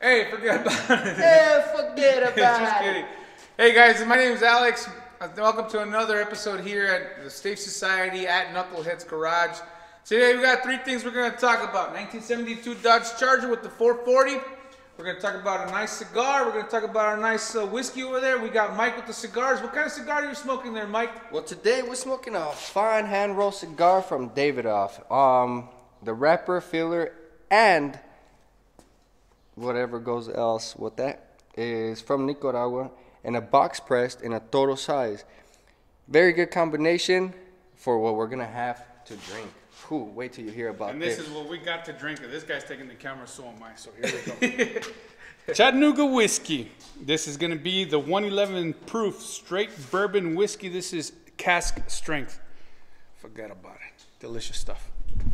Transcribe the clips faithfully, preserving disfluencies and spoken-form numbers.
Hey, forget about it. Hey, forget about Just it. kidding. Hey guys, my name is Alex. Welcome to another episode here at the Stave Society at Knucklehead's Garage. Today we got three things we're going to talk about. nineteen seventy-two Dodge Charger with the four forty. We're going to talk about a nice cigar. We're going to talk about our nice uh, whiskey over there. We got Mike with the cigars. What kind of cigar are you smoking there, Mike? Well, today we're smoking a fine hand rolled cigar from Davidoff. Um, the wrapper, filler, and whatever goes else with that is from Nicaragua and a box pressed in a total size. Very good combination for what we're gonna have to drink. Whew, wait till you hear about and this. this. And this is what we got to drink. This guy's taking the camera, so am I. So here we go. Chattanooga whiskey. This is gonna be the one eleven proof straight bourbon whiskey. This is cask strength. Forget about it. Delicious stuff.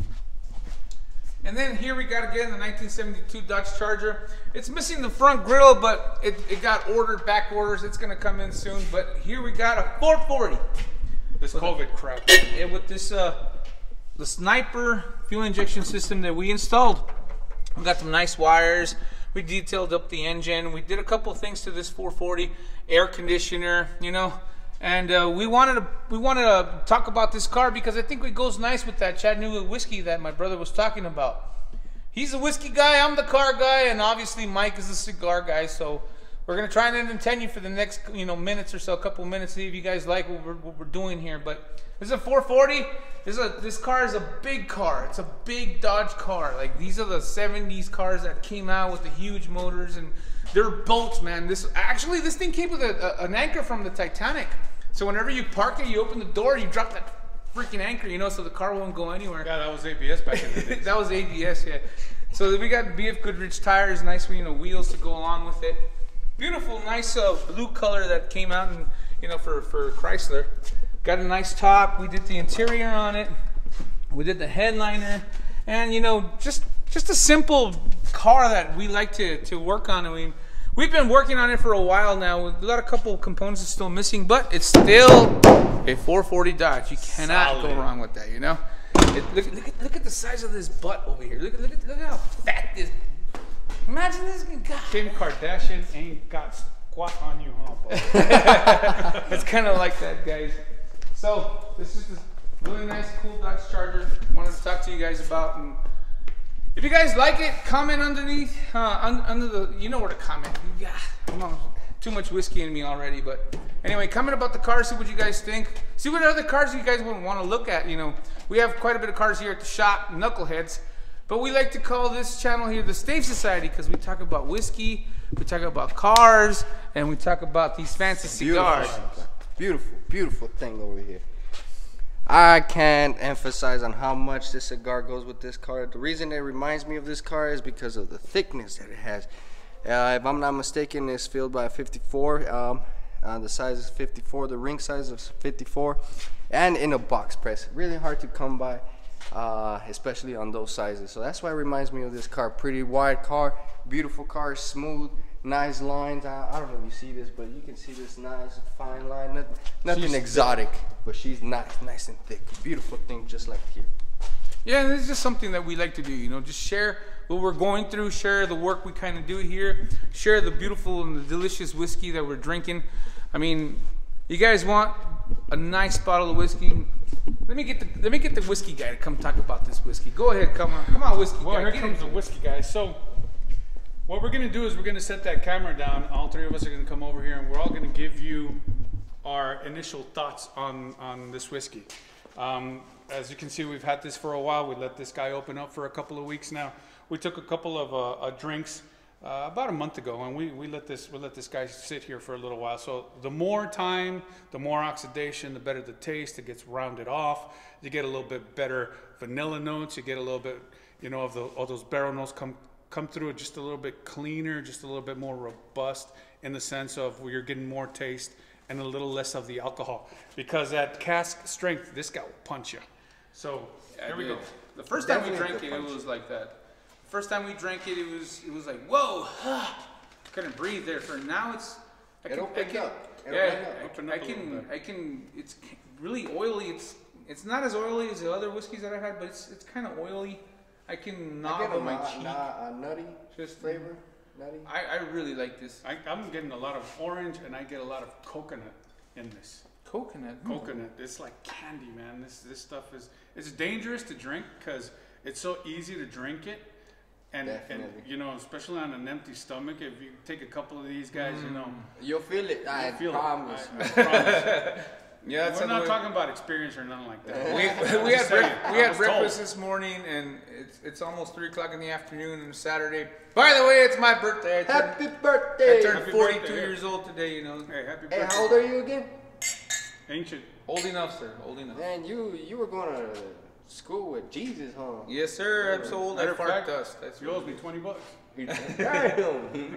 And then here we got again the nineteen seventy-two Dodge Charger. It's missing the front grille, but it, it got ordered, back orders. It's gonna come in soon. But here we got a four forty. This with COVID crap. Yeah, with this uh, the Sniper fuel injection system that we installed. We got some nice wires. We detailed up the engine. We did a couple things to this four forty, air conditioner, you know. And uh, we wanted to we wanted to talk about this car because I think it goes nice with that Chattanooga whiskey that my brother was talking about. He's a whiskey guy, I'm the car guy, and obviously Mike is the cigar guy. So we're gonna try and entertain you for the next you know minutes or so, a couple minutes, see if you guys like what we're, what we're doing here. But this is a four forty. This is a this car is a big car. It's a big Dodge car. Like these are the seventies cars that came out with the huge motors and they're boats, man. This actually this thing came with a, a, an anchor from the Titanic. So whenever you park it, you open the door, you drop that freaking anchor, you know, so the car won't go anywhere. Yeah, that was A B S back in the day. That was A B S, yeah. So we got B F Goodrich tires, nice, you know, wheels to go along with it. Beautiful, nice uh, blue color that came out, and you know, for for Chrysler. Got a nice top. We did the interior on it. We did the headliner, and you know, just just a simple car that we like to to work on, and we. We've been working on it for a while now. We've got a couple of components that's still missing, but it's still a four forty Dodge. You cannot Solid. go wrong with that, you know? It, look, look, at, look at the size of this butt over here. Look, look, look at how fat this... Imagine this. God. Kim Kardashian ain't got squat on you, huh, bro? It's kind of like that, guys. So, this is this really nice, cool Dodge Charger. Wanted to talk to you guys about. And if you guys like it, comment underneath, uh, un under the, you know where to comment. Yeah, I'm on too much whiskey in me already, but anyway, comment about the car, see what you guys think. See what other cars you guys would want to look at, you know. We have quite a bit of cars here at the shop, Knuckleheads, but we like to call this channel here the Stave Society because we talk about whiskey, we talk about cars, and we talk about these fancy cigars. Beautiful, beautiful, beautiful thing over here. I can't emphasize on how much this cigar goes with this car. The reason it reminds me of this car is because of the thickness that it has. Uh, if I'm not mistaken, it's filled by a fifty-four. Um, uh, the size is fifty-four. The ring size is fifty-four, and in a box press. Really hard to come by, uh, especially on those sizes. So that's why it reminds me of this car. Pretty wide car, beautiful car, smooth, nice lines. I, I don't know if you see this, but you can see this nice fine line. Nothing, nothing She's exotic, but she's nice, nice and thick. Beautiful thing, just like here. Yeah, and this is just something that we like to do, you know, just share what we're going through, share the work we kind of do here, share the beautiful and the delicious whiskey that we're drinking. I mean, you guys want a nice bottle of whiskey? Let me get the let me get the whiskey guy to come talk about this whiskey. Go ahead, come on, come on, whiskey Well, guy. here Get comes it. the whiskey guy. So what we're gonna do is we're gonna set that camera down. All three of us are gonna come over here, and we're all gonna give you our initial thoughts on on this whiskey. Um, as you can see, we've had this for a while. We let this guy open up for a couple of weeks now. We took a couple of uh, uh, drinks uh, about a month ago, and we we let this we let this guy sit here for a little while. So the more time, the more oxidation, the better the taste. It gets rounded off. You get a little bit better vanilla notes. You get a little bit, you know, of the all those barrel notes come. come through just a little bit cleaner, just a little bit more robust in the sense of where you're getting more taste and a little less of the alcohol. Because at cask strength, this guy will punch you. So here we go. The first time we Definitely drank it, the it punch. was like that. First time we drank it, it was it was like whoa, couldn't breathe there. For now, it's I It can, I opened can, up. It yeah, opened up. I, Opened I up a little can bit. I can. It's really oily. It's it's not as oily as the other whiskeys that I had, but it's it's kind of oily. I can I knob get on a, my na- cheek. na- a nutty Just flavor. Nutty? I, I really like this. I, I'm getting a lot of orange, and I get a lot of coconut in this. Coconut. Coconut. It's like candy, man. This this stuff is it's dangerous to drink because it's so easy to drink it, and Definitely. and you know, especially on an empty stomach. If you take a couple of these guys, mm. you know, you'll feel it. I you'll feel promise. It. I, I promise. Yeah, that's we're not way. talking about experience or nothing like that. We, I'm we had just saying, brec- we I had was breakfast told. this morning, and it's it's almost three o'clock in the afternoon on Saturday. By the way, it's my birthday. I turned, Happy birthday! I turned Happy forty-two birthday. years old today. You know, Hey, happy Hey, birthday. how old are you again? Ancient. old enough, sir. Old enough. Man, you you were going to school with Jesus, huh? Yes, sir. I'm so old. I Matter of fart fact, dust. That's You owes me twenty bucks. Damn.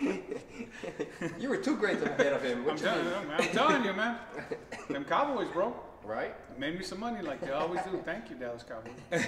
You were two grades ahead of him. What I'm you telling mean? you, man. I'm telling you, man. Them Cowboys, bro. Right? Made me some money like they always do. Thank you, Dallas Cowboys.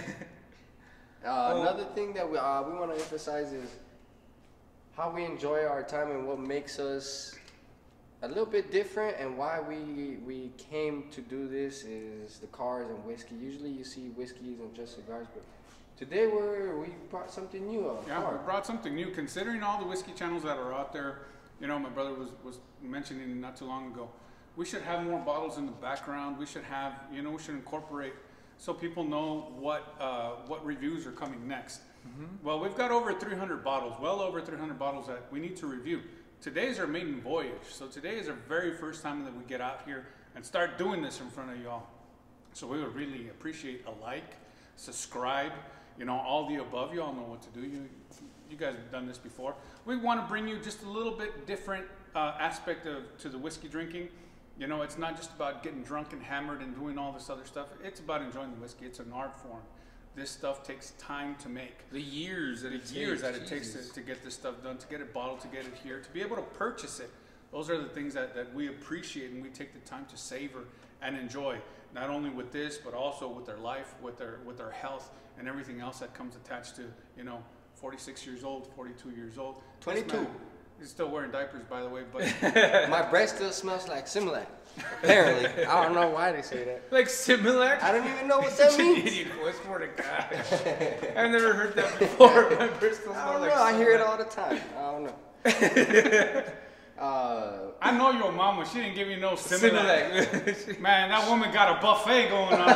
Uh, Another thing that we uh, we want to emphasize is how we enjoy our time and what makes us a little bit different, and why we we came to do this is the cars and whiskey. Usually you see whiskeys and just cigars, but today we're we brought something new. A Yeah, car. we brought something new. Considering all the whiskey channels that are out there, you know, my brother was, was mentioning not too long ago, we should have more bottles in the background. We should have, you know, we should incorporate so people know what uh, what reviews are coming next. Mm-hmm. Well, we've got over three hundred bottles, well over three hundred bottles that we need to review. Today's our maiden voyage. So today is our very first time that we get out here and start doing this in front of y'all. So we would really appreciate a like, subscribe, you know, all the above. You all know what to do. You you guys have done this before. We want to bring you just a little bit different uh, aspect of to the whiskey drinking. You know, it's not just about getting drunk and hammered and doing all this other stuff. It's about enjoying the whiskey. It's an art form. This stuff takes time to make. the years that The it years takes. that it takes Jesus. to, to get this stuff done, to get it bottled, to get it here, to be able to purchase it. Those are the things that, that we appreciate, and we take the time to savor and enjoy, not only with this, but also with their life, with their with their health, and everything else that comes attached to, you know, forty-six years old, forty-two years old. This twenty-two. man, he's still wearing diapers, by the way, but My breath still smells like Similac. Apparently, I don't know why they say that. Like Similac? I don't even know what that Such an means. idiot. I swear to God. I've never heard that before. My Bristol I smell don't like know. I hear it Similac. all the time. I don't know. uh, I know your mama. She didn't give you no Similac. Similac. Man, that woman got a buffet going on.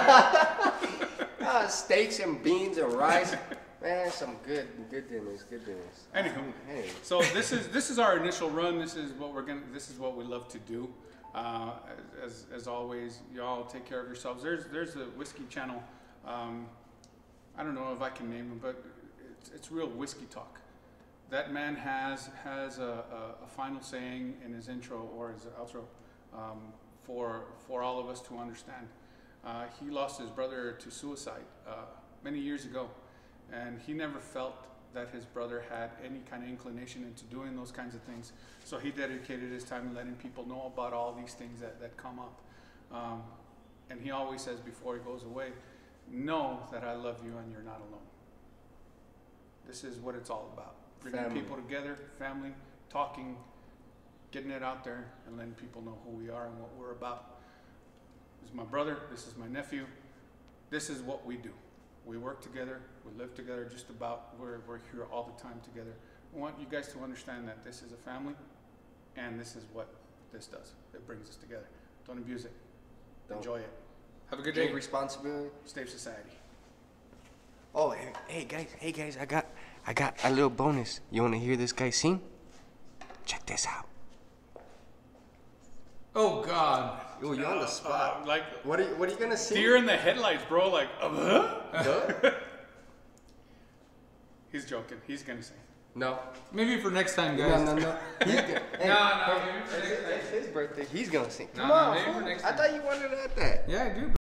uh, steaks and beans and rice. Man, some good, good dinners, good dinners. Anywho, Hey. so this is this is our initial run. This is what we're gonna. This is what we love to do. Uh, as as always, y'all take care of yourselves. There's there's a whiskey channel. Um, I don't know if I can name him, but it's, it's real whiskey talk. That man has has a, a, a final saying in his intro or his outro um, for for all of us to understand. Uh, he lost his brother to suicide uh, many years ago, and he never felt that his brother had any kind of inclination into doing those kinds of things. So he dedicated his time to letting people know about all these things that, that come up. Um, and he always says before he goes away, know that I love you and you're not alone. This is what it's all about. Bringing Family. people together, family, talking, getting it out there, and letting people know who we are and what we're about. This is my brother, this is my nephew. This is what we do. We work together, we live together, just about, we're, we're here all the time together. I want you guys to understand that this is a family, and this is what this does. It brings us together. Don't abuse it. Don't. Enjoy it. Have a good Take day. responsibility. Stave society. Oh, hey, hey guys, hey guys, I got, I got a little bonus. You want to hear this guy sing? Check this out. Oh, God. Oh, you're on the spot. Uh, like, What are you, what are you gonna sing? deer in the headlights, bro. Like, uh, Huh? he's joking. He's gonna sing. No. Maybe for next time, guys. No, no, no. He's gonna, hey, No, no, maybe for it's, next time. it's his birthday. He's gonna sing. No, Come no, on, maybe for fool. next I time. thought you wanted to add that. Yeah, I do.